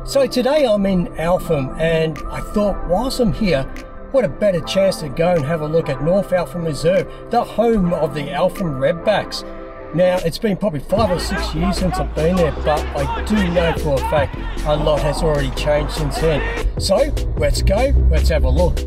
So today I'm in Eltham, and I thought whilst I'm here, what a better chance to go and have a look at North Eltham Reserve, the home of the Eltham Redbacks. Now, it's been probably 5 or 6 years since I've been there, but I do know for a fact a lot has already changed since then. So let's go, let's have a look.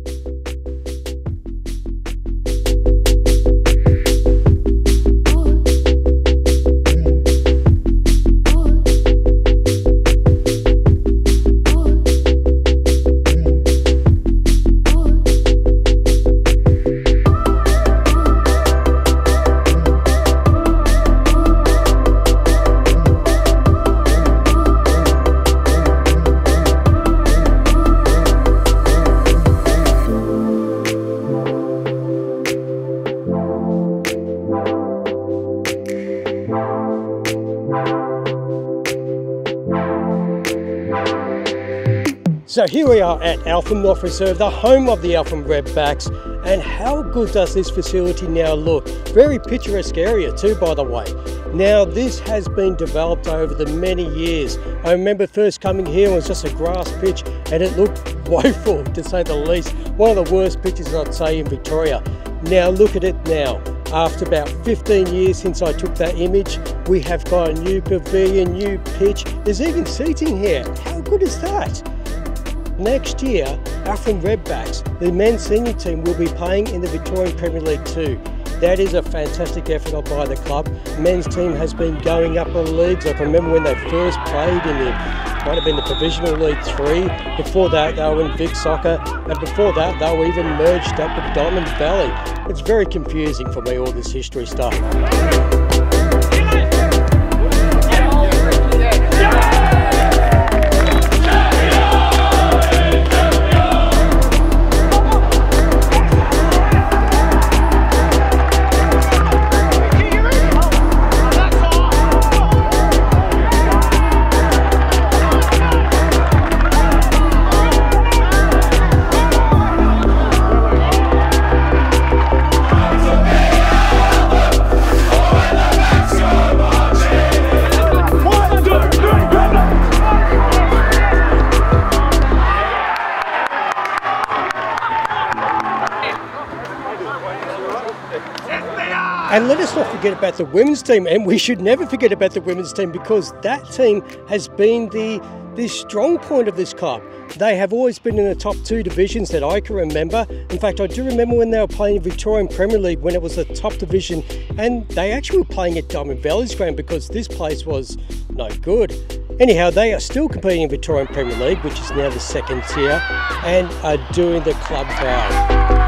So here we are at Eltham North Reserve, the home of the Eltham Redbacks, and how good does this facility now look? Very picturesque area too, by the way. Now this has been developed over the many years. I remember first coming here, it was just a grass pitch and it looked woeful to say the least. One of the worst pitches I'd say in Victoria. Now look at it now. After about 15 years since I took that image, we have got a new pavilion, new pitch. There's even seating here. How good is that? Next year, Eltham Redbacks, the men's senior team, will be playing in the Victorian Premier League 2. That is a fantastic effort by the club. The men's team has been going up the leagues. I can remember when they first played in the, might have been the Provisional League 3. Before that, they were in Vic Soccer, and before that, they were even merged up with Diamond Valley. It's very confusing for me, all this history stuff. And let us not forget about the women's team, and we should never forget about the women's team, because that team has been the strong point of this club. They have always been in the top 2 divisions that I can remember. In fact, I do remember when they were playing in Victorian Premier League when it was the top division, and they actually were playing at Diamond Valley's ground because this place was no good. Anyhow, they are still competing in Victorian Premier League, which is now the 2nd tier, and are doing the club proud.